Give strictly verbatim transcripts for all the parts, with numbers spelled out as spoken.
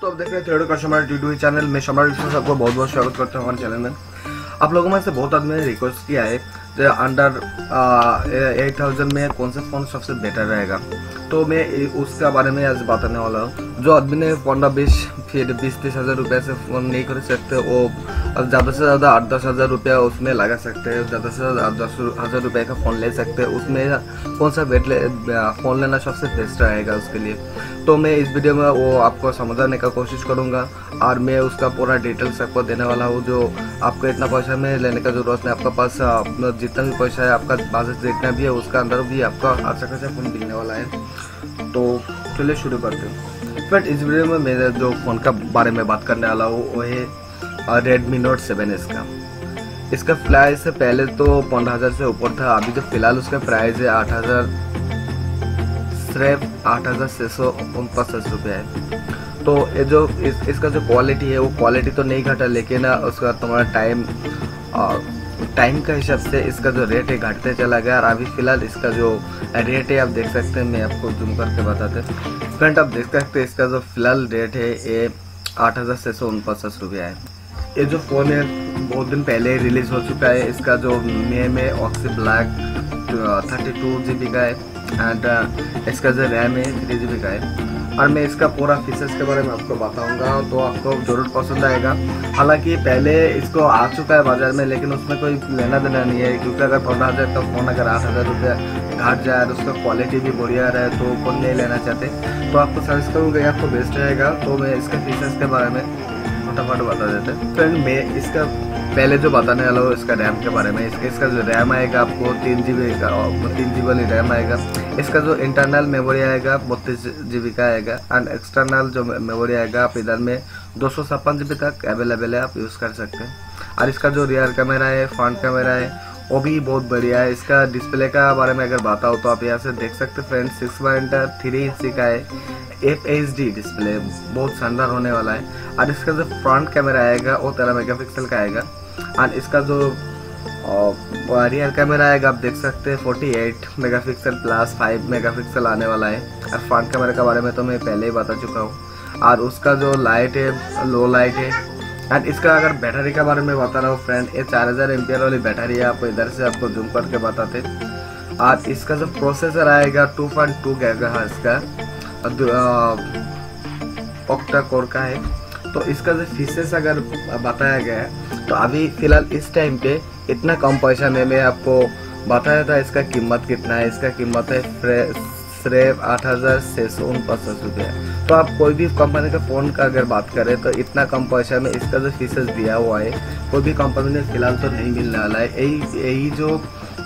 दोस्तों आप देख रहे हैं थ्रेडो कस्टमर यूट्यूब चैनल में। शमर सबको बहुत बहुत स्वागत करता हूँ हमारे चैनल में। आप लोगों में से बहुत आदमी ने रिक्वेस्ट किया है जो अंडर एट थाउजेंड में कौन सा फ़ोन सबसे बेटर रहेगा, तो मैं उसका बारे में आज बताने वाला हूँ। जो आदमी ने पंद्रह बीस फिर बीस तीस हज़ार रुपये से फ़ोन नहीं कर सकते वो ज़्यादा से ज़्यादा आठ दस हज़ार रुपया उसमें लगा सकते हैं, ज़्यादा से ज़्यादा आठ दस हज़ार रुपये का फ़ोन ले सकते हैं। उसमें कौन सा बेट ले फ़ोन लेना सबसे बेस्ट रहेगा उसके लिए, तो मैं इस वीडियो में वो आपको समझाने का कोशिश करूँगा और मैं उसका पूरा डिटेल्स आपको देने वाला हूँ। जो आपको इतना पैसा में लेने का ज़रूरत नहीं, आपका पास जितना भी पैसा है, आपका बजट जितना भी है उसका अंदर भी आपका अच्छा खासा फ़ोन मिलने वाला है। तो चलिए शुरू करते हैं। बट इस वीडियो में मैं जो फ़ोन का बारे में बात करने वाला हूँ वो है रेडमी नोट सेवन एस का। इसका प्राइस से पहले तो पंद्रह हज़ार से ऊपर था, अभी तो फिलहाल उसका प्राइस है आठ हज़ार सिर्फ आठ हज़ार छः सौ उनपचास रुपये है। तो ये जो इस, इसका जो क्वालिटी है वो क्वालिटी तो नहीं घटा, लेकिन उसका तुम्हारा टाइम टाइम का हिसाब से इसका जो रेट है घटते चला गया। और अभी फ़िलहाल इसका जो रेट है आप देख सकते हैं, मैं आपको जूम करके बताते हैं। फ्रेंड आप देख सकते हैं इसका जो फिलहाल रेट है ये आठ हज़ार छः सौ उनपचास रुपया है। ये जो फ़ोन है बहुत दिन पहले रिलीज़ हो चुका है। इसका जो मे में oxy black thirty two G B का है एंड इसका जो रैम है थ्री जी बी का है। और मैं इसका पूरा फीचर्स के बारे में आपको बताऊंगा तो आपको ज़रूर पसंद आएगा। हालांकि पहले इसको आ चुका है बाज़ार में, लेकिन उसमें कोई लेना देना नहीं है, क्योंकि अगर पंद्रह हज़ार का फ़ोन अगर आठ हज़ार रुपया घाट जाए और उसका क्वालिटी भी बढ़िया रहे तो कौन नहीं लेना चाहते। तो आपको सजेस्ट करूँगा आपको बेस्ट रहेगा। तो मैं इसके फीचर्स के बारे में फटाफट बता देते हैं। फ्रेंड मैं इसका पहले जो बताने वाला हूँ इसका रैम के बारे में। इसका इसका जो रैम आएगा आपको तीन जी बी का तीन जी बी वाली रैम आएगा। इसका जो इंटरनल मेमोरी आएगा बत्तीस जी बी का आएगा एंड एक्सटर्नल जो मेमोरी आएगा आप इधर में दो सौ छप्पन जी बी तक अवेलेबल है, आप यूज़ कर सकते हैं। और इसका जो रियर कैमरा है फ्रंट कैमरा है वो भी बहुत बढ़िया है। इसका डिस्प्ले का बारे में अगर बताओ तो आप यहाँ से देख सकते हैं friend, six point three inch का है, एफ एच डी डिस्प्ले बहुत शानदार होने वाला है। और इसका जो फ्रंट कैमरा आएगा वो तेरह मेगापिक्सल का आएगा। और इसका जो रियर कैमरा आएगा आप देख सकते हैं अड़तालीस मेगापिक्सल प्लस पाँच मेगापिक्सल आने वाला है। और फ्रंट कैमरा के बारे में तो मैं पहले ही बता चुका हूँ। और उसका जो लाइट है लो लाइट है। एंड इसका अगर बैटरी के बारे में बता रहा हूँ फ्रेंड, ये चार हज़ार एम्पियर वाली बैटरी है, आपको इधर से आपको जूम करके बताते। और इसका जो प्रोसेसर आएगा टू पॉइंट टू गीगाहर्ट्ज़ का ऑक्टा कोर का है। तो इसका जो फीचर्स अगर बताया गया है तो अभी फ़िलहाल इस टाइम पे इतना कम पैसा में मैं आपको बताया था इसका कीमत कितना है। इसका कीमत है सिर्फ आठ हज़ार छः सौ उनपचास रुपये। तो आप कोई भी कंपनी का फ़ोन का अगर बात करें तो इतना कम पैसा में इसका जो फीचर्स दिया हुआ है कोई भी कंपनी ने फ़िलहाल तो नहीं मिलने वाला है। यही यही जो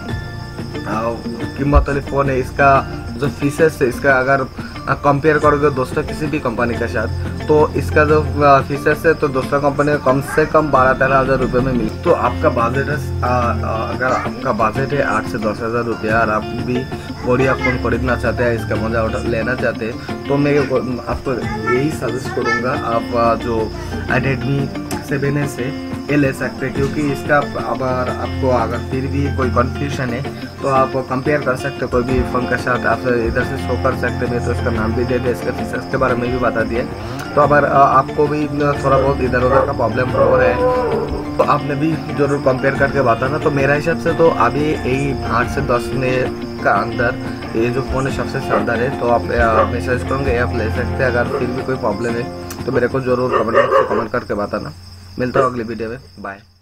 कीमत वाली फ़ोन है, इसका जो फीचर्स है इसका अगर कंपेयर करोगे दोस्तों किसी भी कंपनी के साथ तो इसका जो फीचर्स है तो दूसरा कंपनी कम से कम बारह तेरह हज़ार रुपये में मिले। तो आपका बजट है अगर आपका बजट है आठ से दस हज़ार रुपया और आप भी बढ़िया फ़ोन खरीदना चाहते हैं, इसका मज़ा उठा लेना चाहते हैं, तो मैं आपको यही सजेस्ट करूँगा आप जो रेडमी सेवन एस है ये ले सकते हैं। क्योंकि इसका अगर आपको अगर फिर भी कोई कन्फ्यूजन है तो आप कंपेयर कर सकते हैं कोई भी फ़ोन के साथ, आप इधर से शो कर सकते हैं। तो इसका नाम भी दे दे, इसके फीचर्स के बारे में भी बता दिए। तो अगर आपको भी थोड़ा बहुत इधर उधर का प्रॉब्लम हो रहा है तो आपने भी जरूर कंपेयर करके बताना। तो मेरा हिसाब से तो अभी यही आठ से दस में का अंदर ये जो फ़ोन है सबसे शानदार है। तो आप मैं सजेस्ट करूँगा आप ले सकते हैं। अगर फिर भी कोई प्रॉब्लम है तो मेरे को जरूर कमेंट बॉक्स में कमेंट करके बताना। मिलता हूँ अगली वीडियो में, बाय।